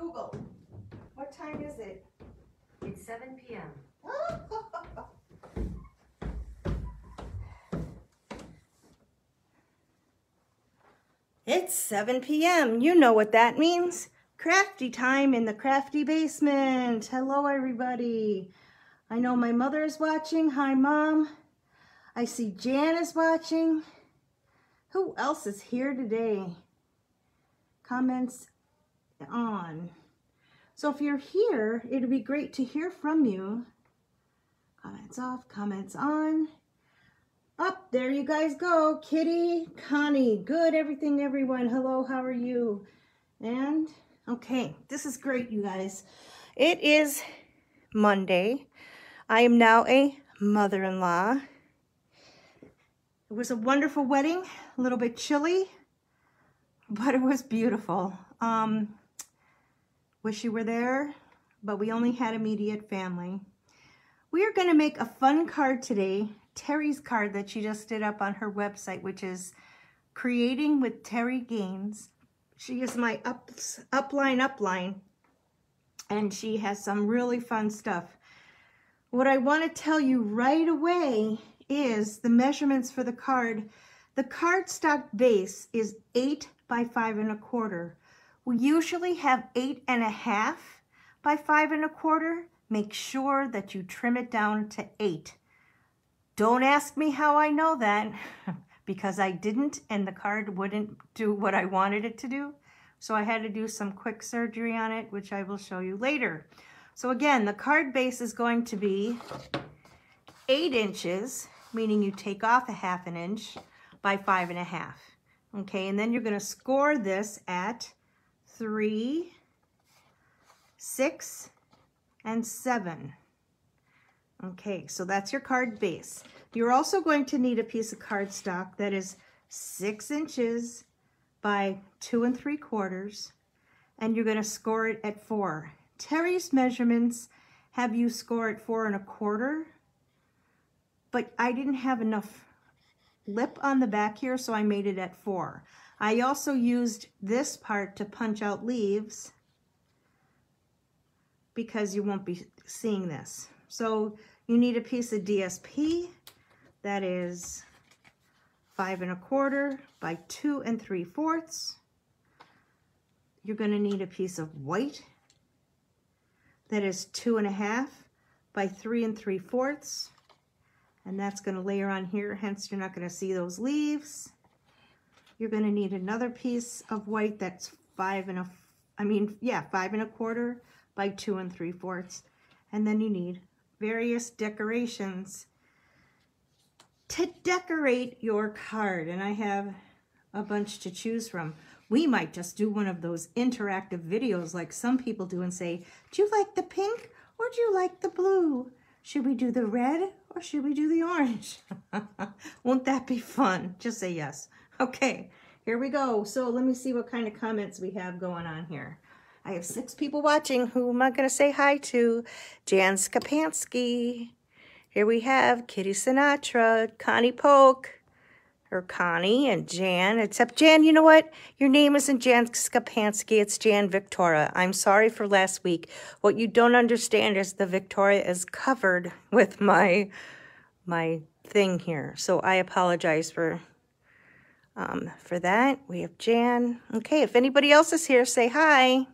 Google. What time is it? It's 7 p.m. It's 7 p.m. You know what that means. Crafty time in the crafty basement. Hello, everybody. I know my mother is watching. Hi, Mom. I see Jan is watching. Who else is here today? Comments on. So if you're here, it'd be great to hear from you. Comments off, comments on. Up, there you guys go. Kitty, Connie, good, everything, everyone. Hello, how are you? And, okay, this is great, you guys. It is Monday. I am now a mother-in-law. It was a wonderful wedding, a little bit chilly, but it was beautiful. Wish you were there, but we only had immediate family. We are going to make a fun card today, Terry's card that she just did up on her website, which is Creating with Terry Gaines. She is my upline, and she has some really fun stuff. What I want to tell you right away is the measurements for the card. The cardstock base is 8 by 5 1/4. We usually have 8 1/2 by 5 1/4. Make sure that you trim it down to 8. Don't ask me how I know that, because I didn't, and the card wouldn't do what I wanted it to do. So I had to do some quick surgery on it, which I will show you later. So again, the card base is going to be 8 inches, meaning you take off a 1/2 inch, by 5 1/2. Okay, and then you're going to score this at 3, 6, and 7. Okay, so that's your card base. You're also going to need a piece of cardstock that is 6 inches by 2 3/4, and you're going to score it at 4. Terry's measurements have you score at 4 1/4, but I didn't have enough lip on the back here, so I made it at 4. I also used this part to punch out leaves because you won't be seeing this. So you need a piece of DSP that is 5 1/4 by 2 3/4. You're going to need a piece of white that is 2 1/2 by 3 3/4. And that's going to layer on here, hence you're not going to see those leaves. You're going to need another piece of white that's 5 1/4 by 2 3/4. And then you need various decorations to decorate your card. And I have a bunch to choose from. We might just do one of those interactive videos like some people do and say, do you like the pink or do you like the blue? Should we do the red or should we do the orange? Won't that be fun? Just say yes. Okay, here we go. So let me see what kind of comments we have going on here. I have 6 people watching. Who am I going to say hi to? Jan Skapansky. Here we have Kitty Sinatra, Connie Polk, or Connie and Jan. Except Jan, you know what? Your name isn't Jan Skapansky. It's Jan Victoria. I'm sorry for last week. What you don't understand is the Victoria is covered with my thing here. So I apologize for that. We have Jan. Okay, if anybody else is here, say hi.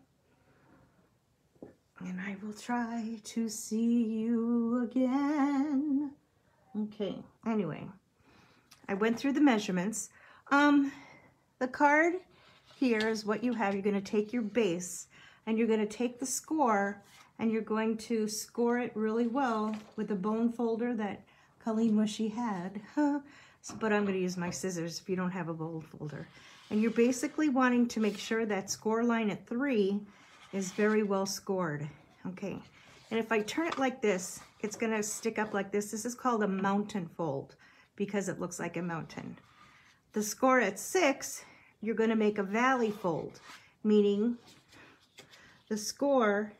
And I will try to see you again. Okay, anyway, I went through the measurements. The card here is what you have. You're going to take your base and you're going to take the score and you're going to score it really well with the bone folder that Colleen Wishy had. But I'm going to use my scissors if you don't have a bone folder. And you're basically wanting to make sure that score line at 3 is very well scored. Okay, and if I turn it like this, it's going to stick up like this. This is called a mountain fold because it looks like a mountain. The score at 6, you're going to make a valley fold, meaning the score,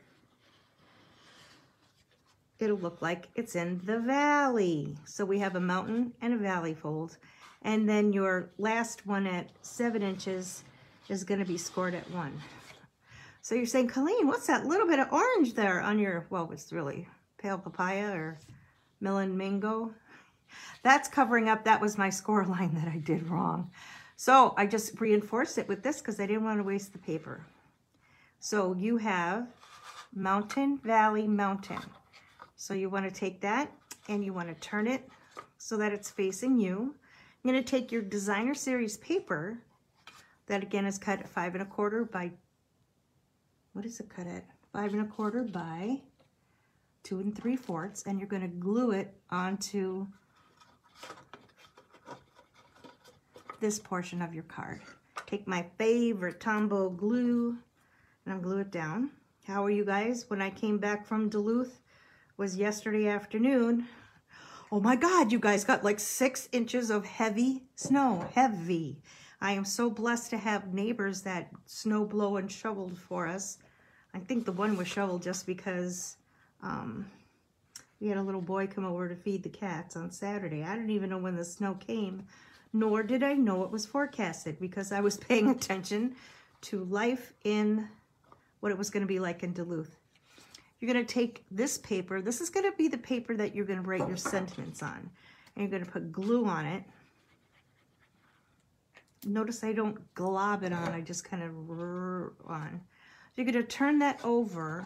it'll look like it's in the valley. So we have a mountain and a valley fold. And then your last one at 7 inches is going to be scored at 1. So you're saying, Colleen, what's that little bit of orange there on your, well, it's really pale papaya or melon mango? That's covering up, that was my score line that I did wrong. So I just reinforced it with this because I didn't want to waste the paper. So you have mountain, valley, mountain. So you want to take that and you want to turn it so that it's facing you. You're going to take your designer series paper that again is cut at 5 1/4 by, what is it cut at? 5 1/4 by 2 3/4, and you're going to glue it onto this portion of your card. Take my favorite Tombow glue and I'll glue it down. How are you guys? When I came back from Duluth, was yesterday afternoon. Oh my God, you guys got like 6 inches of heavy snow, heavy. I am so blessed to have neighbors that snow blow and shoveled for us. I think the one was shoveled just because we had a little boy come over to feed the cats on Saturday. I didn't even know when the snow came, nor did I know it was forecasted because I was paying attention to life in what it was going to be like in Duluth. You're going to take this paper. This is going to be the paper that you're going to write your sentiments on. And you're going to put glue on it. Notice I don't glob it on. I just kind of on. You're going to turn that over.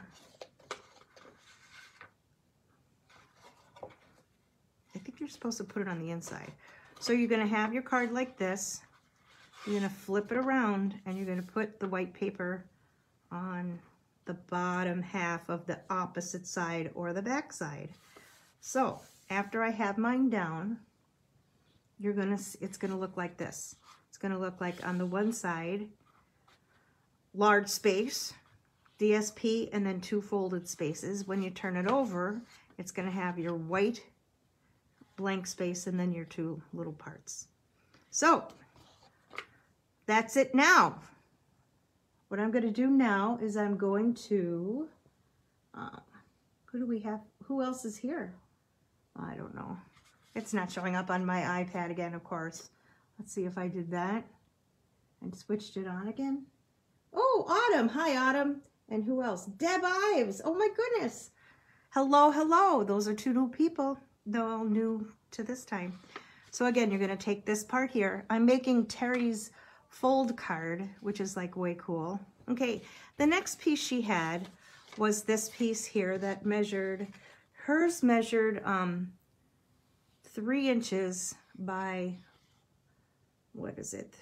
I think you're supposed to put it on the inside. So you're going to have your card like this. You're going to flip it around and you're going to put the white paper on the bottom half of the opposite side or the back side. So after I have mine down, it's gonna look like this. It's gonna look like on the one side, large space, DSP, and then 2 folded spaces. When you turn it over, it's gonna have your white blank space and then your 2 little parts. So that's it now. What I'm going to do now is I'm going to, who do we have? Who else is here? I don't know. It's not showing up on my iPad again, of course. Let's see if I did that and switched it on again. Oh, Autumn. Hi, Autumn. And who else? Deb Ives. Oh, my goodness. Hello, hello. Those are 2 new people. They're all new to this time. So again, you're going to take this part here. I'm making Terry's fold card, which is like way cool. Okay, the next piece she had was this piece here that measured, hers measured 3 inches by, what is it?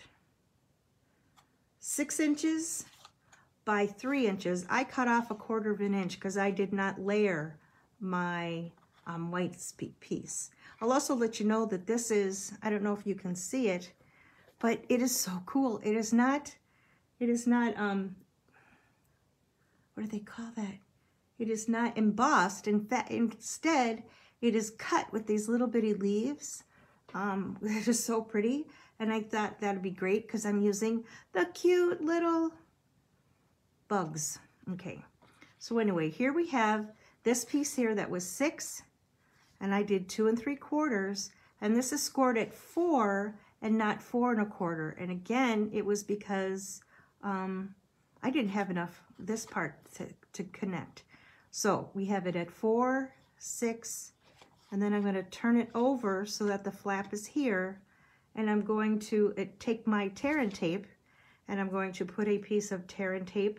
6 inches by 3 inches. I cut off 1/4 of an inch because I did not layer my white piece. I'll also let you know that this is, I don't know if you can see it, but it is so cool. It is not, what do they call that? It is not embossed. In fact, instead, it is cut with these little bitty leaves. They're just so pretty. And I thought that'd be great because I'm using the cute little bugs. Okay. So anyway, here we have this piece here that was 6, and I did 2 3/4, and this is scored at 4 and not 4 1/4. And again, it was because I didn't have enough this part to connect. So we have it at 4, 6, and then I'm going to turn it over so that the flap is here, and I'm going to take my tear and tape, and I'm going to put a piece of tear and tape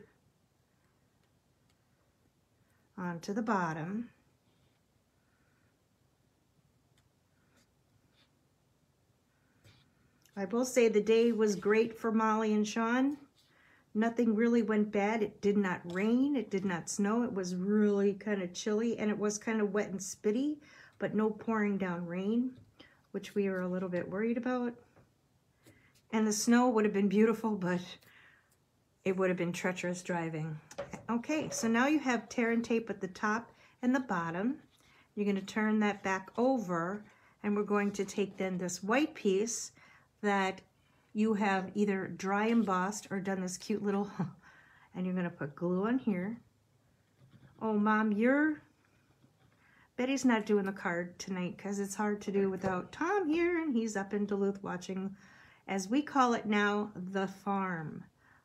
onto the bottom. I will say the day was great for Molly and Sean. Nothing really went bad. It did not rain. It did not snow. It was really kind of chilly, and it was kind of wet and spitty, but no pouring down rain, which we were a little bit worried about. And the snow would have been beautiful, but it would have been treacherous driving. Okay, so now you have tear and tape at the top and the bottom. You're going to turn that back over, and we're going to take then this white piece that you have either dry embossed or done this cute little, and you're going to put glue on here. Oh, Mom, Betty's not doing the card tonight because it's hard to do without Tom here, and he's up in Duluth watching, as we call it now, the farm.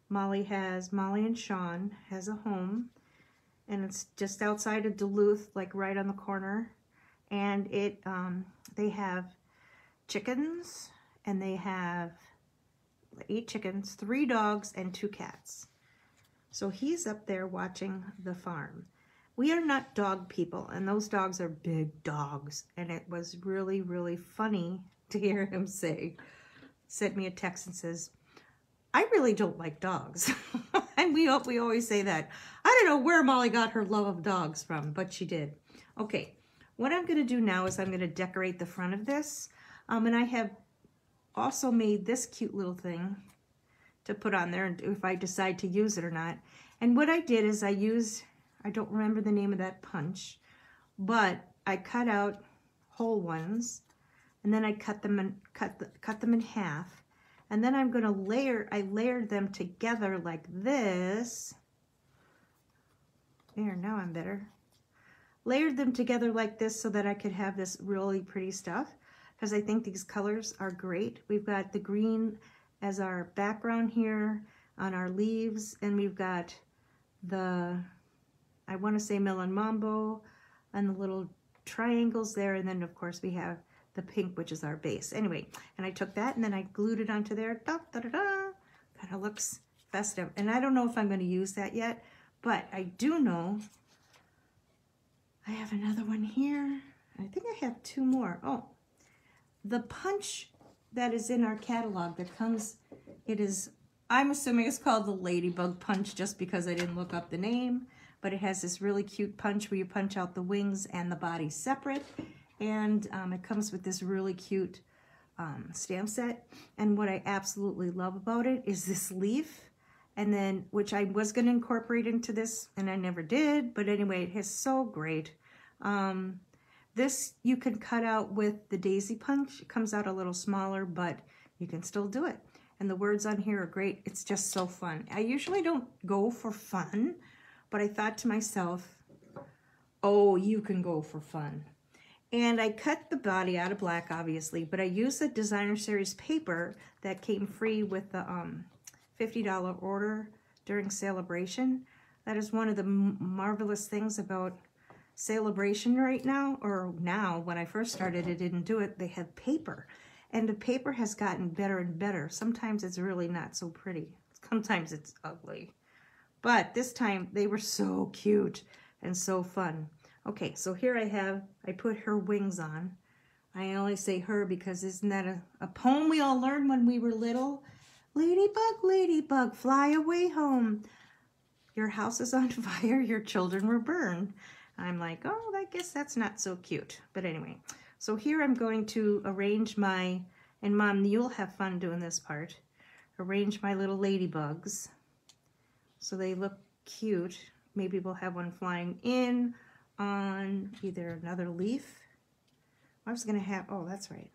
Molly and Sean has a home, and it's just outside of Duluth, like right on the corner. And they have chickens, and they have 8 chickens, 3 dogs, and 2 cats. So he's up there watching the farm. We are not dog people, and those dogs are big dogs. And it was really, really funny to hear him sent me a text and says, I really don't like dogs. And we always say that. I don't know where Molly got her love of dogs from, but she did. Okay, what I'm going to do now is I'm going to decorate the front of this. And I have also made this cute little thing to put on there, and if I decide to use it or not. And what I did is I don't remember the name of that punch, but I cut out whole ones, and then I cut them in half, and then I'm going to I layered them together like this. There, now I'm better. Layered them together like this so that I could have this really pretty stuff, because I think these colors are great. We've got the green as our background here on our leaves, and we've got the, I want to say Melon Mambo, and the little triangles there, and then of course we have the pink, which is our base. Anyway, and I took that and then I glued it onto there. Da, da, da, da. Kind of looks festive. And I don't know if I'm going to use that yet, but I do know I have another one here. I think I have 2 more. Oh, the punch that is in our catalog that comes, I'm assuming it's called the Ladybug Punch just because I didn't look up the name, but it has this really cute punch where you punch out the wings and the body separate, and it comes with this really cute stamp set. And what I absolutely love about it is this leaf, and then, which I was going to incorporate into this, and I never did, but anyway, it is so great. This you can cut out with the daisy punch. It comes out a little smaller, but you can still do it. And the words on here are great. It's just so fun. I usually don't go for fun, but I thought to myself, oh, you can go for fun. And I cut the body out of black, obviously, but I used the Designer Series paper that came free with the $50 order during Celebration. That is one of the marvelous things about Celebration right now, or now. When I first started, I didn't do it. They had paper, and the paper has gotten better and better. Sometimes it's really not so pretty. Sometimes it's ugly. But this time they were so cute and so fun. Okay, so here I put her wings on. I only say her because isn't that a poem we all learned when we were little? Ladybug, ladybug, fly away home. Your house is on fire, your children were burned. I'm like, oh, I guess that's not so cute. But anyway, so here I'm going to arrange my, and Mom, you'll have fun doing this part, arrange my little ladybugs so they look cute. Maybe we'll have one flying in on either another leaf. I was going to have, oh, that's right.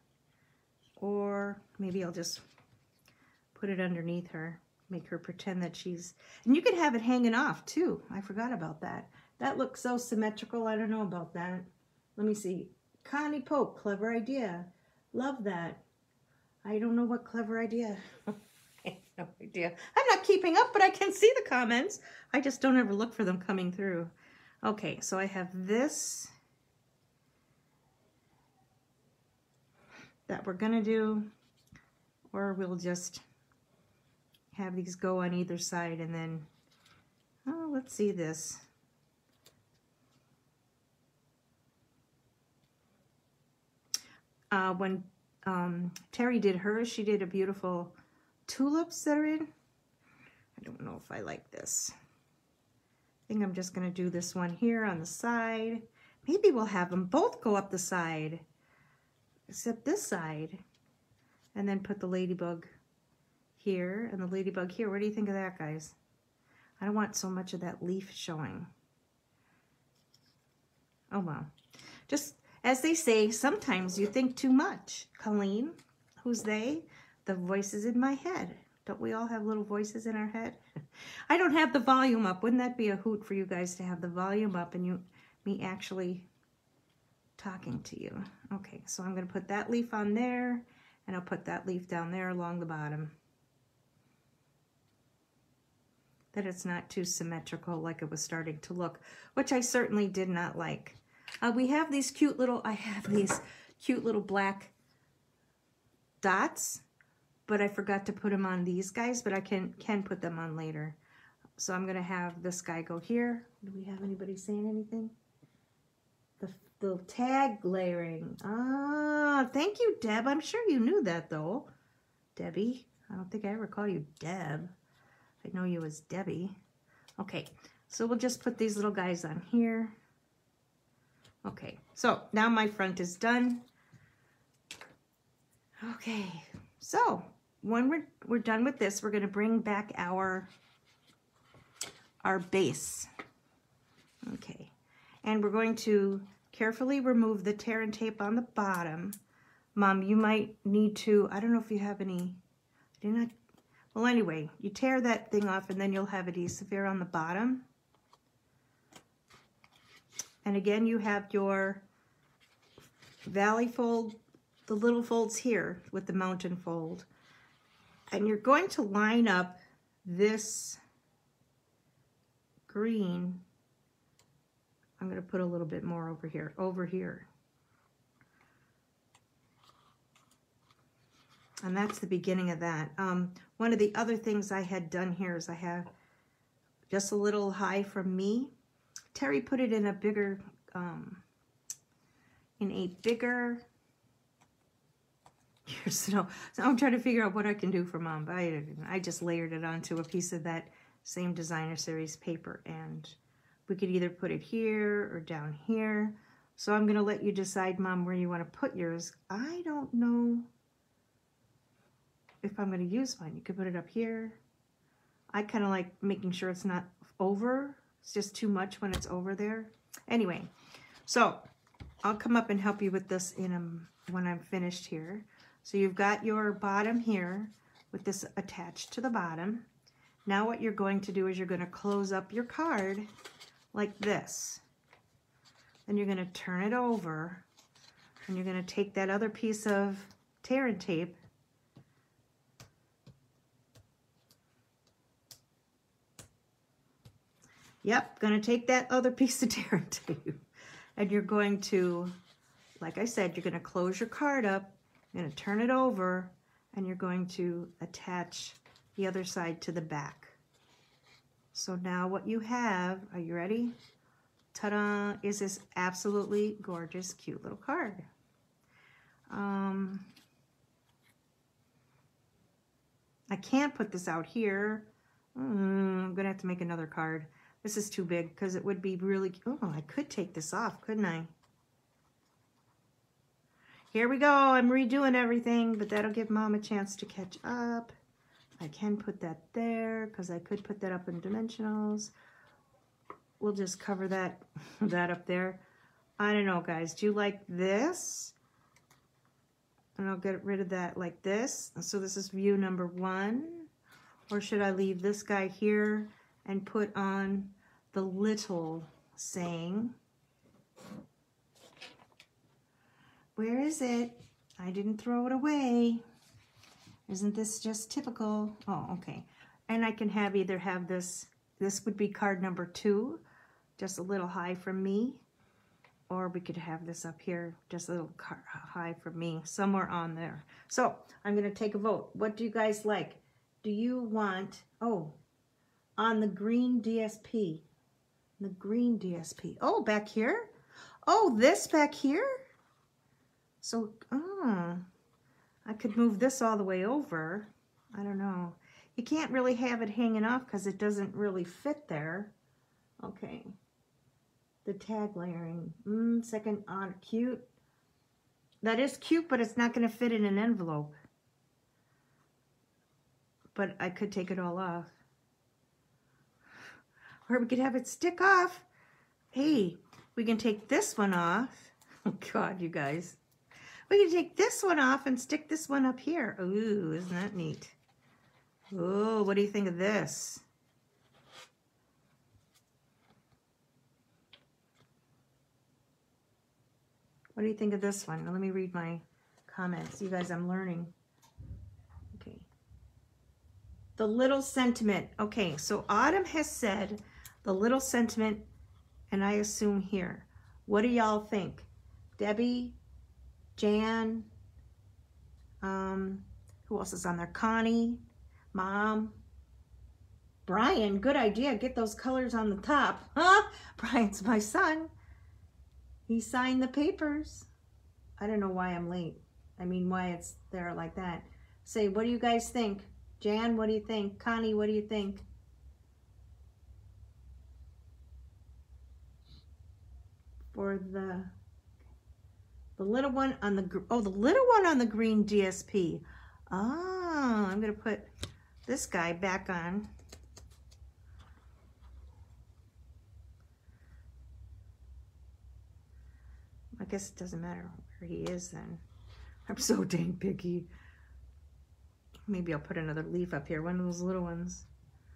Or maybe I'll just put it underneath her, make her pretend that she's, and you can have it hanging off too. I forgot about that. That looks so symmetrical. I don't know about that. Let me see. Connie Pope, clever idea. Love that. I don't know what clever idea. I have no idea. I'm not keeping up, but I can see the comments. I just don't ever look for them coming through. Okay, so I have this that we're gonna do, or we'll just have these go on either side, and then, oh, let's see this. When Terry did hers, she did a beautiful tulips that are in. I don't know if I like this. I think I'm just going to do this one here on the side. Maybe we'll have them both go up the side, except this side, and then put the ladybug here and the ladybug here. What do you think of that, guys? I don't want so much of that leaf showing. Oh, well. Just as they say, sometimes you think too much. Colleen, who's they? The voices in my head. Don't we all have little voices in our head? I don't have the volume up. Wouldn't that be a hoot for you guys to have the volume up and me actually talking to you? Okay, so I'm going to put that leaf on there, and I'll put that leaf down there along the bottom. that it's not too symmetrical like it was starting to look, which I certainly did not like. We have these cute little, I have these cute little black dots, but I forgot to put them on these guys, but I can put them on later. So I'm gonna have this guy go here. Do we have anybody saying anything? The tag layering. Ah, thank you, Deb. I'm sure you knew that though. Debbie. I don't think I ever call you Deb. I know you as Debbie. Okay, so we'll just put these little guys on here. Okay, so now my front is done. Okay, so when we're done with this, we're going to bring back our base. Okay, and we're going to carefully remove the tear and tape on the bottom. Mom, you might need to, I don't know if you have any, well anyway, you tear that thing off and then you'll have adhesive here on the bottom. And again, you have your valley fold, the little folds here with the mountain fold. And you're going to line up this green. I'm going to put a little bit more over here. And that's the beginning of that. One of the other things I had done here is I have just a little high from me. Terry put it in a bigger, so I'm trying to figure out what I can do for Mom, but I just layered it onto a piece of that same Designer Series paper, and we could either put it here or down here. So I'm going to let you decide, Mom, where you want to put yours. I don't know if I'm going to use mine. You could put it up here. I kind of like making sure it's not over. It's just too much when it's over there. Anyway, so I'll come up and help you with this when I'm finished here. So you've got your bottom here with this attached to the bottom. Now what you're going to do is you're going to close up your card like this. Then you're going to turn it over and you're going to take that other piece of tear and tape Yep, gonna take that other piece of tear and tape, and you're going to, like I said, you're gonna close your card up, you're gonna turn it over, and you're going to attach the other side to the back. So now what you have, are you ready? Ta-da, is this absolutely gorgeous, cute little card. I can't put this out here. I'm gonna have to make another card. This is too big because it would be really, oh, I could take this off, couldn't I? Here we go, I'm redoing everything, but that'll give Mom a chance to catch up. I can put that there because I could put that up in dimensionals. We'll just cover that, that up there. I don't know, guys, do you like this? And I'll get rid of that like this. So this is view number 1. Or should I leave this guy here and put on the little saying? Where is it? I didn't throw it away. Isn't this just typical? Oh, okay. And I can have either have this would be card number 2, just a little high from me. Or we could have this up here, just a little high from me, somewhere on there. So I'm going to take a vote. What do you guys like? Do you want, oh, on the green DSP, the green DSP. Oh, back here? Oh, this back here? So, I could move this all the way over. I don't know. You can't really have it hanging off because it doesn't really fit there. Okay. The tag layering. Second on, cute. That is cute, but it's not going to fit in an envelope. But I could take it all off. Or we could have it stick off. Hey, we can take this one off. Oh God, you guys. We can take this one off and stick this one up here. Ooh, isn't that neat? Oh, what do you think of this? What do you think of this one? Now, let me read my comments. You guys, I'm learning. Okay. The little sentiment. Okay, so Autumn has said the little sentiment, and I assume here. What do y'all think? Debbie, Jan, who else is on there? Connie, Mom, Brian. Good idea. Get those colors on the top. Huh? Brian's my son. He signed the papers. I don't know why I'm late. I mean, why it's there like that. Say, what do you guys think? Jan, what do you think? Connie, what do you think? For the little one on the, the little one on the green DSP. Oh, I'm going to put this guy back on. I guess it doesn't matter where he is then. I'm so dang picky. Maybe I'll put another leaf up here, one of those little ones.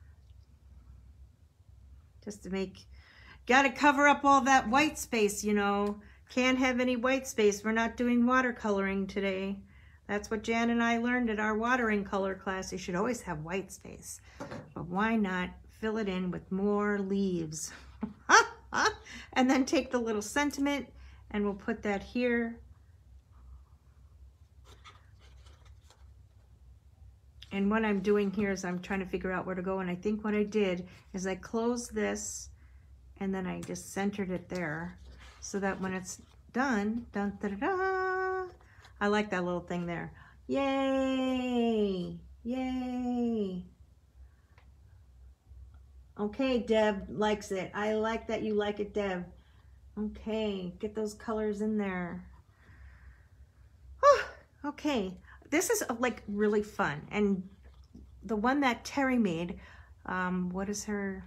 Just to make, gotta cover up all that white space, you know. Can't have any white space. We're not doing watercoloring today. That's what Jan and I learned at our watering color class. You should always have white space. But why not fill it in with more leaves? And then take the little sentiment and we'll put that here. And what I'm doing here is I'm trying to figure out where to go. And I think what I did is I closed this and then I just centered it there so that when it's done, dun, da, da, da, I like that little thing there. Yay! Yay! Okay, Deb likes it. I like that you like it, Deb. Okay, get those colors in there. Okay. This is like really fun, and the one that Terry made, what is her,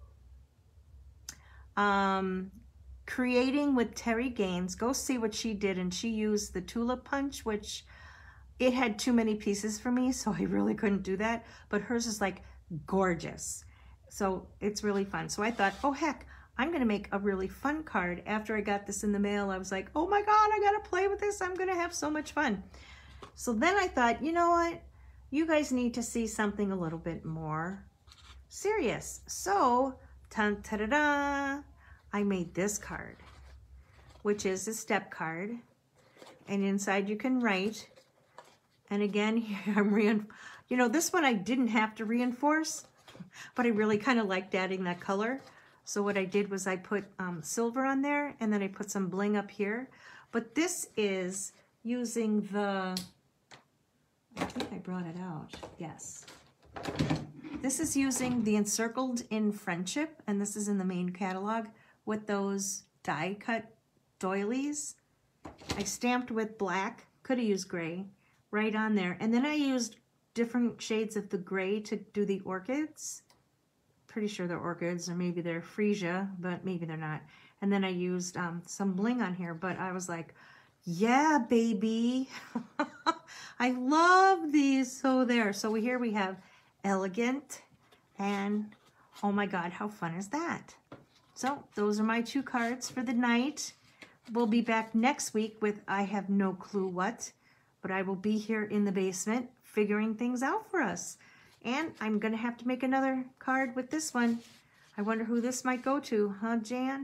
Creating with Terry Gaines. Go see what she did, and she used the Tulip Punch, which it had too many pieces for me, so I really couldn't do that, but hers is like gorgeous, so it's really fun. So I thought, oh heck, I'm gonna make a really fun card. After I got this in the mail, I was like, oh my God, I gotta play with this. I'm gonna have so much fun. So then I thought, you know what? You guys need to see something a little bit more serious. So, ta-da-da, I made this card, which is a step card. And inside you can write. And again, here I'm you know, this one I didn't have to reinforce, but I really kind of liked adding that color. So what I did was I put silver on there, and then I put some bling up here. But this is using the, I think I brought it out, yes. This is using the Encircled in Friendship, and this is in the main catalog, with those die cut doilies. I stamped with black, could have used gray, right on there. And then I used different shades of the gray to do the orchids. Pretty sure they're orchids, or maybe they're freesia, but maybe they're not. And then I used some bling on here, but I was like, yeah, baby. I love these. So there. So here we have elegant and oh my God, how fun is that? So those are my two cards for the night. We'll be back next week with I have no clue what, but I will be here in the basement figuring things out for us. And I'm going to have to make another card with this one. I wonder who this might go to, huh, Jan?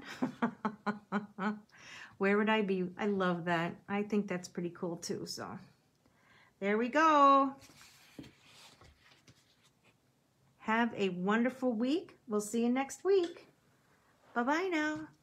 Where would I be? I love that. I think that's pretty cool too. So there we go. Have a wonderful week. We'll see you next week. Bye-bye now.